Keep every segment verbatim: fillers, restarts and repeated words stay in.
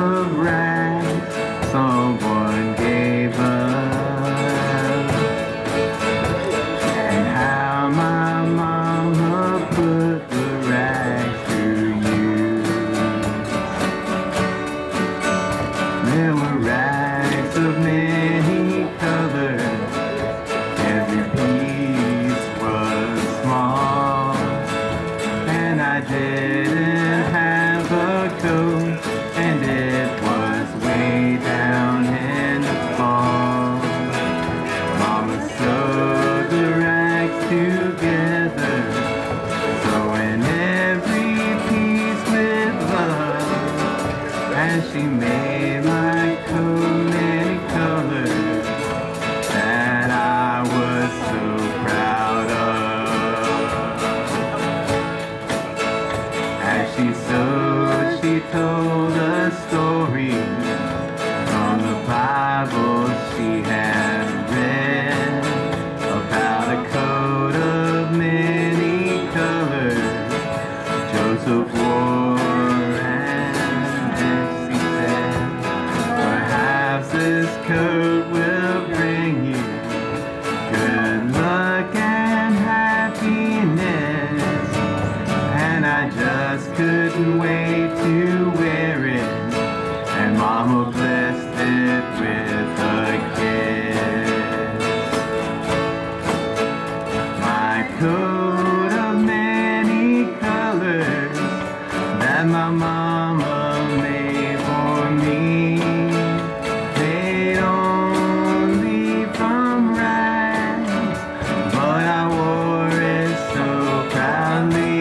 of rags someone gave us, and how my mama put the rags to use. There were rags of many colors, every piece was small, and I didn't have a coat, and it was way down in the fall. Mama sewed the rags together, sewing every piece with love, and she made my coat many colors that I was so proud of. As she sewed, she told a story from the Bible she had read about a coat of many colors Joseph wore, and as she said, perhaps this coat will bring you good luck and happiness. And I just couldn't wait to wear it, and Mama blessed it with a kiss. My coat of many colors that my mama made for me, made only from rags, but I wore it so proudly.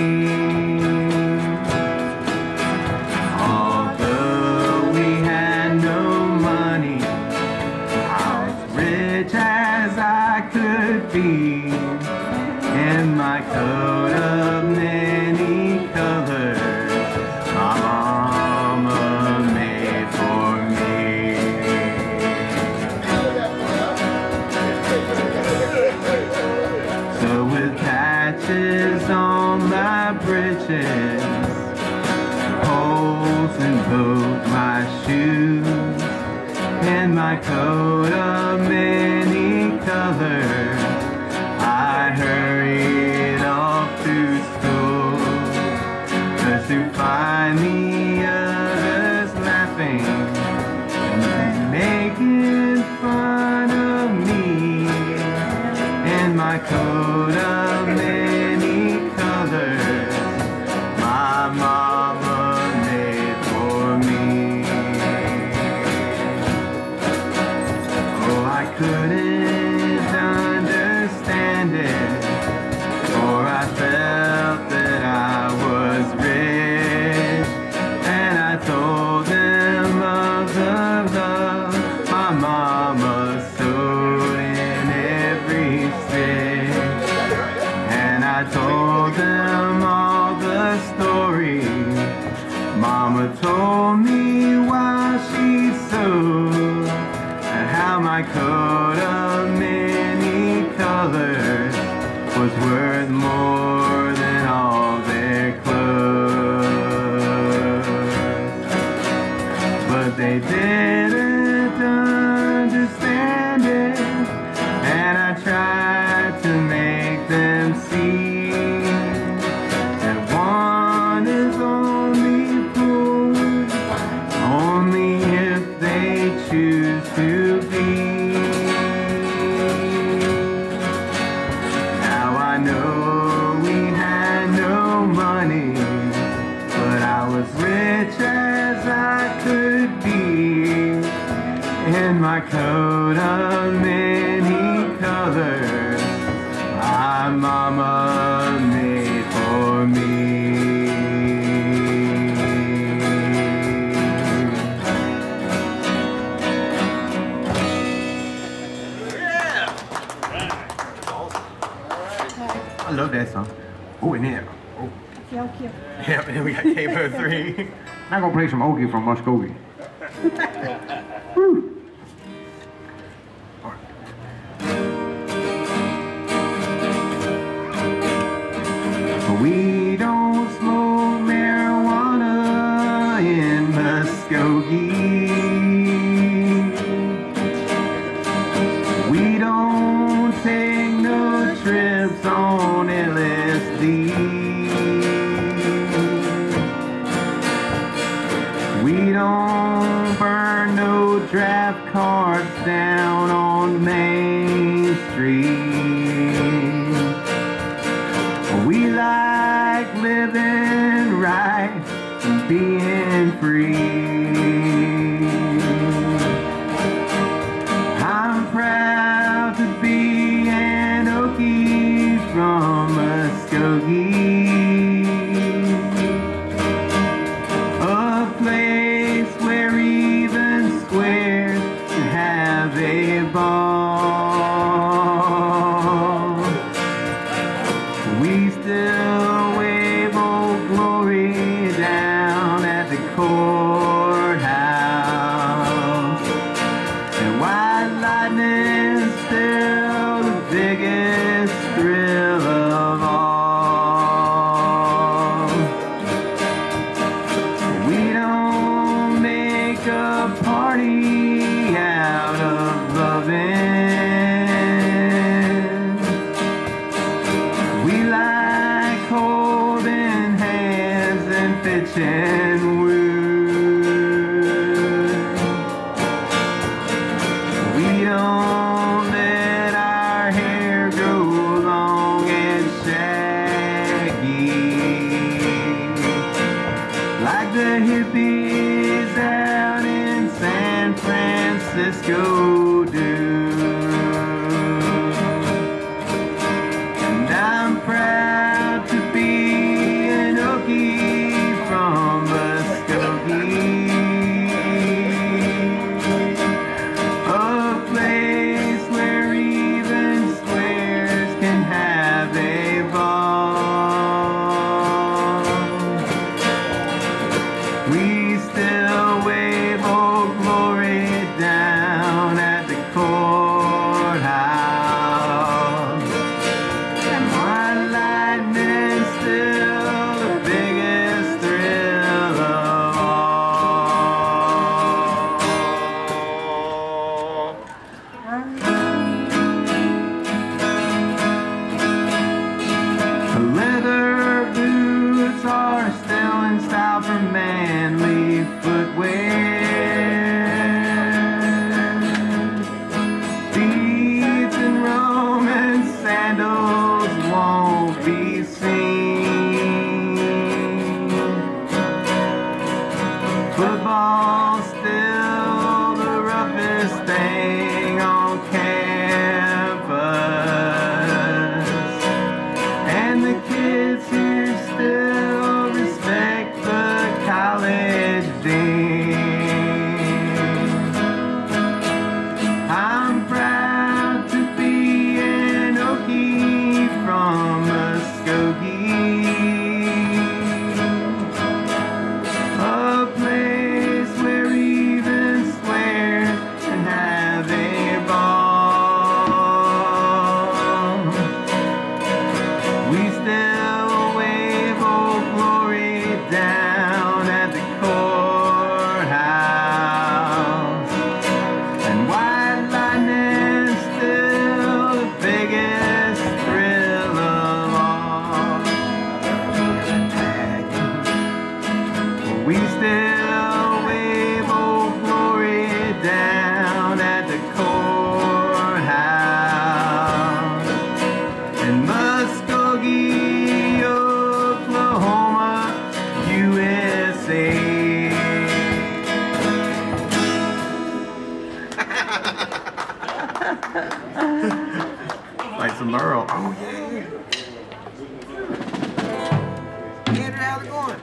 Although we had no money, I was rich as I could be, in my coat of many colors my mama made for me. So with patches on my breeches, holes in both my shoes, in my coat of many colors, I hurried off to school, just to find the others laughing and making fun of me, in my coat of many colors my mama made for me. Oh, I couldn't understand it, for I felt that I was rich, and I told them of the love my mama sewed in every stitch, and I told them all the stories Mama told me while she sewed, and how my coat of many colors was worth more than all their clothes. But they didn't understand it, and I tried to make them see that one is only fooled only if they choose to be. Now I know we had no money, but I was rich as I could be, in my coat of many colors my mama made for me. I love that song. Oh, and then, oh. Yep, and we got K B O three. Now gonna play some Ogie from Muskogee. Woo. We don't smoke marijuana in the Muskogee. We don't take no trips on L S D. We don't burn no draft cards down on Main Street. We like living right and being free. I'm proud to be an Okie from Muskogee, a place where even squares can have a ball. We still wave Old Glory down at the courthouse, and white lightning's still the biggest thrill of all. We don't make a party out of loving. We like holding hands and pitching wood. We don't let our hair grow long and shaggy like the hippies out in San Francisco do. And I'm proud to be an Okie from Muskogee, a place where even squares can have a ball. We still wave Old Glory down at the courthouse, and white lightning's still the biggest thrill of all. Leather boots are still in style for manly footwear. Beads and Roman sandals won't be seen. Football's still the roughest thing on campus, and the kids here still respect the college dean. I'm proud to be an Okie from Muskogee, a place where even squares can have a ball. We still wave Old Glory down at the courthouse, and white lightning's still the biggest thrill of all. We still wave Old Glory down at the courthouse in Muskogee, Oklahoma, U S A. Like some Merle. Oh yeah. Andrew, how's it going?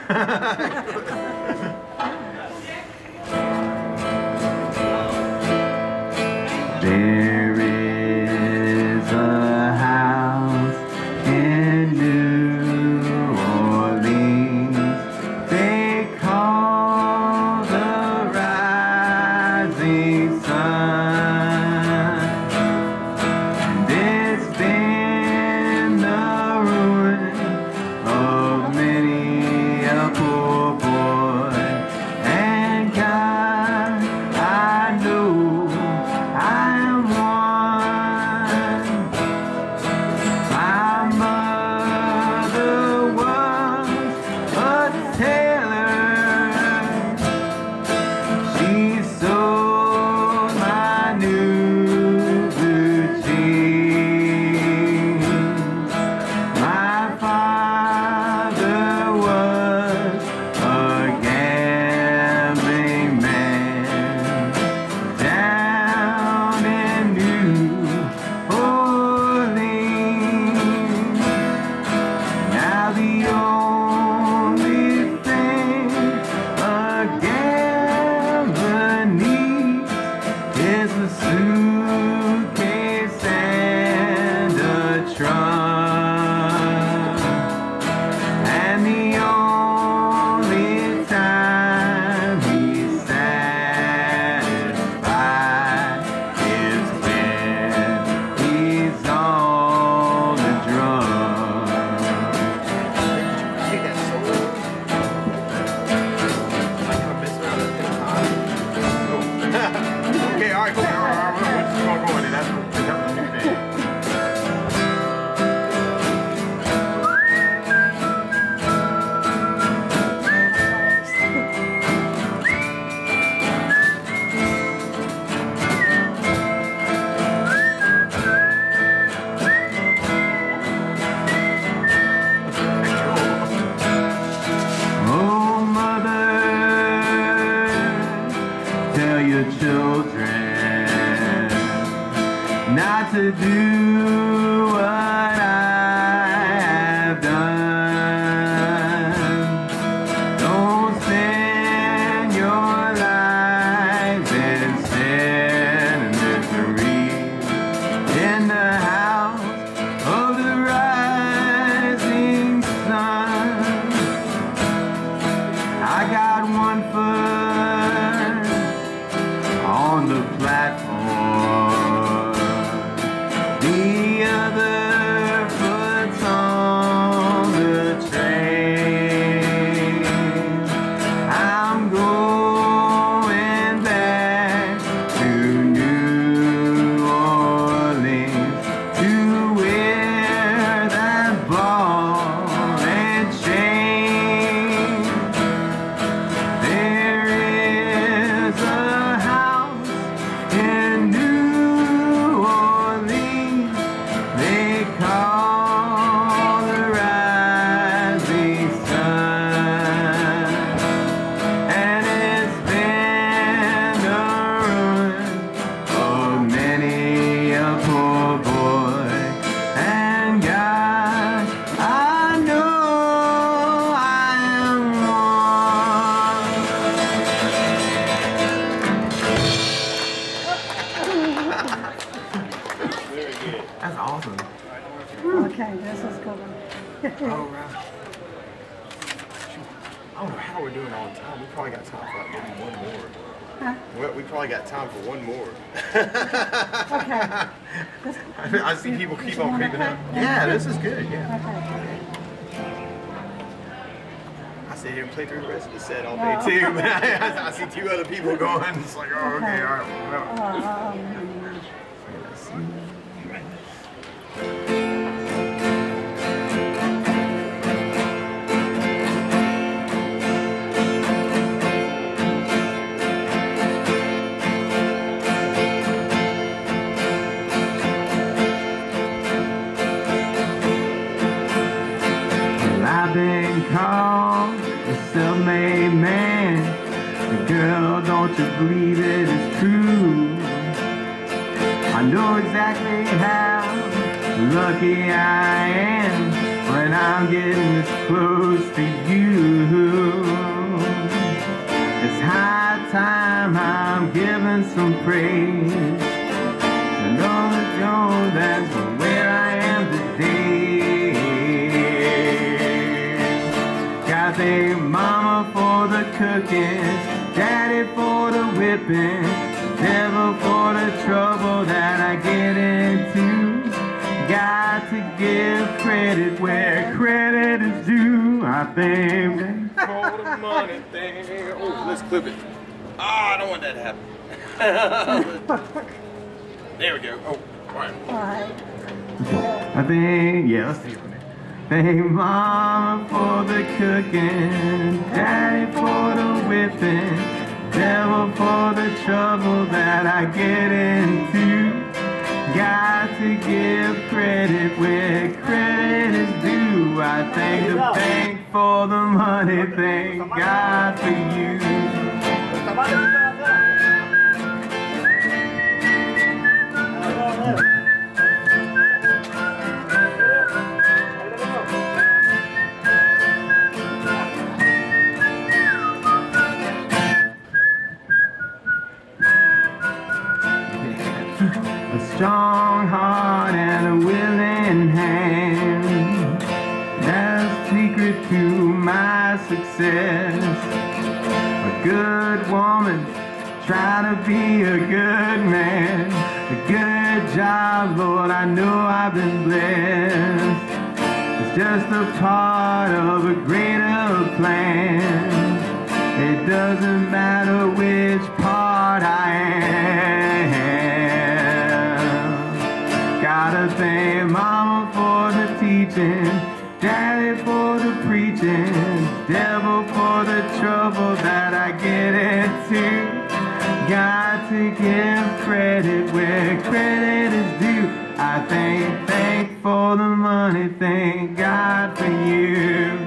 There is a house in New Orleans they call the Rising Sun, and it's been the ruin of many a poor boy. your children not to do what I have done. Don't spend your lives in sin and misery in the house of the rising sun. I got one foot on the platform, the other foot's on the train. I'm going back to New Orleans to wear that ball and chain. There is a house in New Orleans they call the rising sun, and it's been the ruin of many a poor boy. And God, I know I am one. That's awesome. Okay, this is good one. Oh, right. I don't know how we're doing all the time. We probably got time for like maybe one more. Huh? Well, we probably got time for one more. Okay. This, I, I see people keep this on one creeping okay? up. Yeah, this is good. Yeah. Okay. I sit here and play through the rest of the set all day Yeah. too. But I, I see two other people going. It's like, oh, okay, all right. Well, Um, let's see. Well, I've been called a self-made man. Girl, don't you believe it is true? I know exactly how lucky I am when I'm getting this close to you. It's high time I'm giving some praise. And all the know that's where I am today. Gotta thank Mama for the cooking, Daddy for the whipping, devil for the trouble that I get into. Got to give credit where credit is due. I think for the money thing. Oh, let's clip it. Ah, I don't want that to happen. There we go. Oh, all right. all right. I think, yeah, let's see it. Thank Mama for the cooking, Daddy for the whipping, devil for the trouble that I get into. Got to give credit where credit is due. I thank the bank for the money, thank God for you. A strong heart and a willing hand, that's the secret to my success. A good woman, try to be a good man. A good job, Lord, I know I've been blessed. It's just a part of a greater plan. It doesn't matter which part I am. Gotta thank Mama for the teaching, Daddy for the preaching, devil for the trouble that I get into. Got to give credit where credit is due. I thank, thank for the money, thank God for you.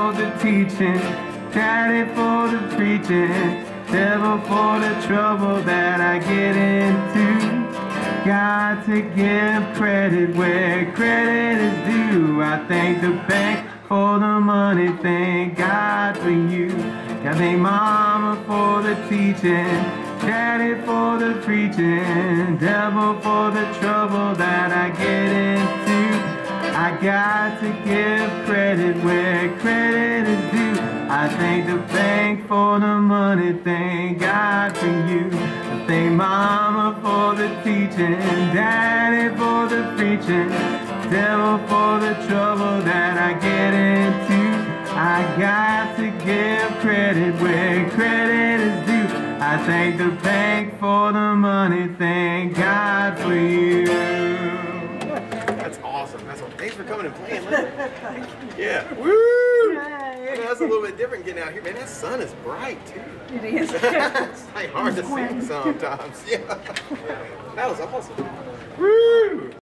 for the teaching, daddy for the preaching, devil for the trouble that I get into. Got to give credit where credit is due. I thank the bank for the money, thank God for you. I thank mama for the teaching, daddy for the preaching, devil for the trouble that I get into. I got to give credit where credit is due. I thank the bank for the money, thank God for you. I thank mama for the teaching, daddy for the preaching, devil for the trouble that I get into. I got to give credit where credit is due. I thank the bank for the money, thank God for you. That's awesome. That's awesome. Thanks for coming and playing. Yeah. Woo! I know that's a little bit different getting out here. Man, that sun is bright too. It is. It's like hard to see sometimes. Yeah. That was awesome. Woo!